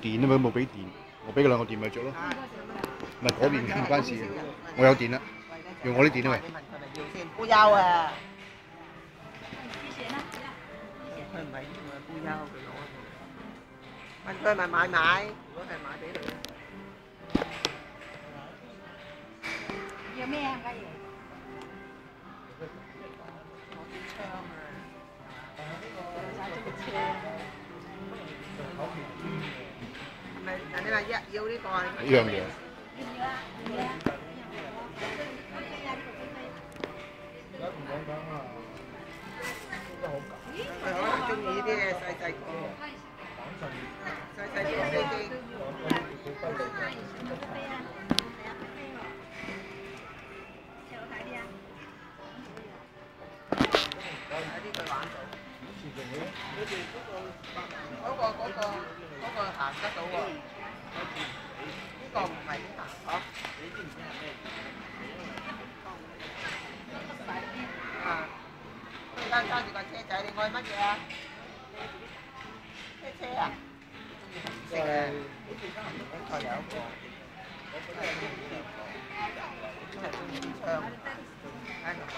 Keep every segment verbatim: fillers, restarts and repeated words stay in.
電啊嘛，冇俾電，我俾佢兩個電咪着咯。唔係嗰邊唔關事嘅，我有電啦，用我啲電啊喂。 烏優啊！佢唔係唔係烏優，佢攞問佢係咪買買？如果係買俾佢。 要咩啊？家爺？ 攞支槍啊！ 揸咗個車。 唔係，人哋話一要呢個啊。 一樣嘢。 要唔要啊？要啊！ 佢可能中意呢啲嘅細細個，細細個飛機。喺呢度玩到。嗰個嗰個嗰個行得到喎，呢個唔係行嗬。啊！而家揸住個車仔，你愛乜嘢啊？車車啊？紅色嘅，呢台有一個，都係中意呢個，都係中意啲槍。喺度。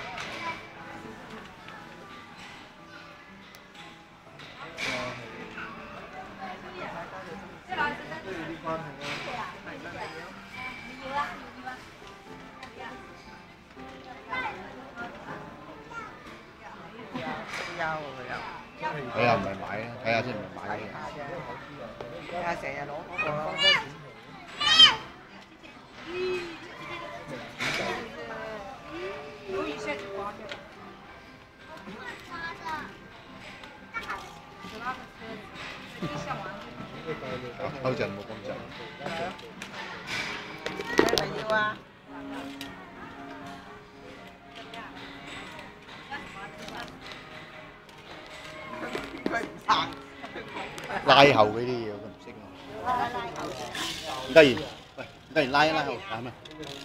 睇下唔係買啊，睇下先唔係買嘅。 睇下成日攞嗰個咯。 偷陣冇咁陣。 係咪要啊？佢唔行。 拉後嗰啲嘢佢唔識啊。嘉賢，喂，嘉賢拉一拉後，係咪？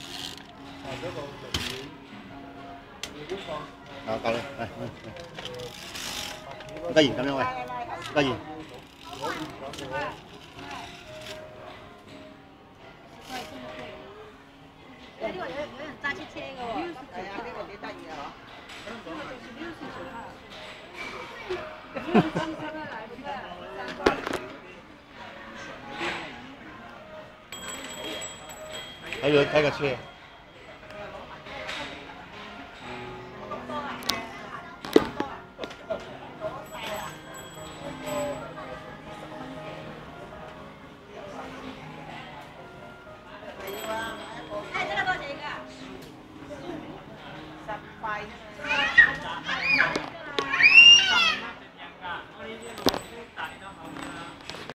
啊，夠啦，係，嘉賢咁樣喂，嘉賢。 呢個有有人揸車車嘅喎。 係啊，呢個幾得意啊！ 睇佢睇個車。 十塊。